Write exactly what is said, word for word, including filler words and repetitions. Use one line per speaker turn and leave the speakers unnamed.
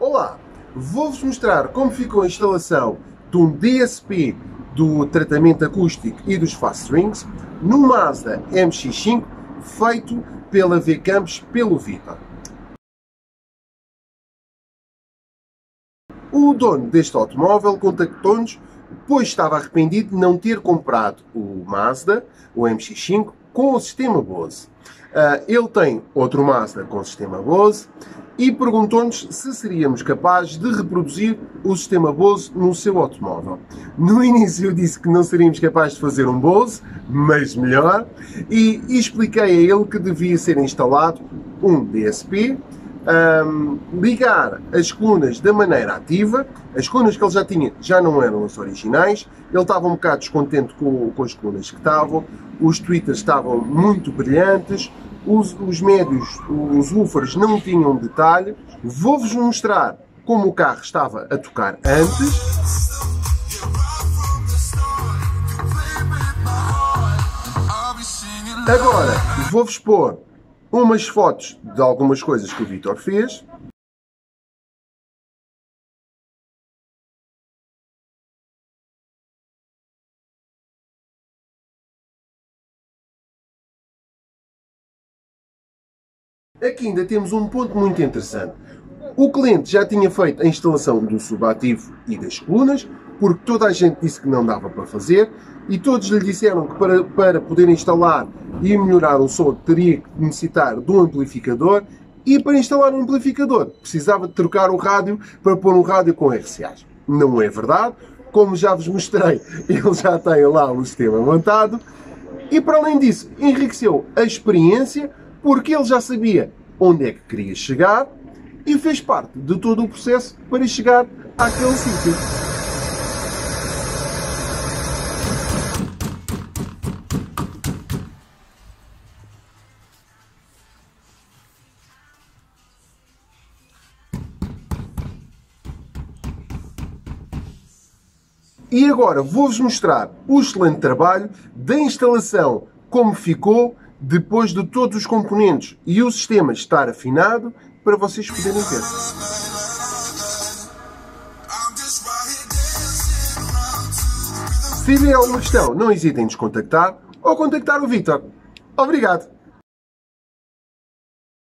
Olá, vou-vos mostrar como ficou a instalação de um D S P do tratamento acústico e dos fast rings no Mazda M X cinco feito pela V-Campos pelo Vitor. O dono deste automóvel contactou-nos, pois estava arrependido de não ter comprado o Mazda, o M X cinco, com o sistema Bose. Uh, ele tem outro Mazda com o sistema Bose e perguntou-nos se seríamos capazes de reproduzir o sistema Bose no seu automóvel. No início eu disse que não seríamos capazes de fazer um Bose, mas melhor, e, e expliquei a ele que devia ser instalado um D S P, um, ligar as colunas da maneira ativa. As colunas que ele já tinha já não eram as originais, ele estava um bocado descontente com, com as colunas que estavam, os tweeters estavam muito brilhantes, os, os médios, os woofers não tinham detalhe. Vou-vos mostrar como o carro estava a tocar antes. Agora vou-vos pôr umas fotos de algumas coisas que o Vitor fez. Aqui ainda temos um ponto muito interessante. O cliente já tinha feito a instalação do subativo e das colunas, porque toda a gente disse que não dava para fazer, e todos lhe disseram que para, para poder instalar e melhorar o som teria que necessitar de um amplificador, e para instalar um amplificador precisava de trocar o rádio para pôr um rádio com R C As. Não é verdade, como já vos mostrei, ele já tem lá o sistema montado, e para além disso enriqueceu a experiência, porque ele já sabia onde é que queria chegar e fez parte de todo o processo para chegar àquele sítio. E agora vou-vos mostrar o excelente trabalho da instalação, como ficou depois de todos os componentes e o sistema estar afinado, para vocês poderem ver. Se tiverem alguma questão, não hesitem em nos contactar ou contactar o Vitor. Obrigado!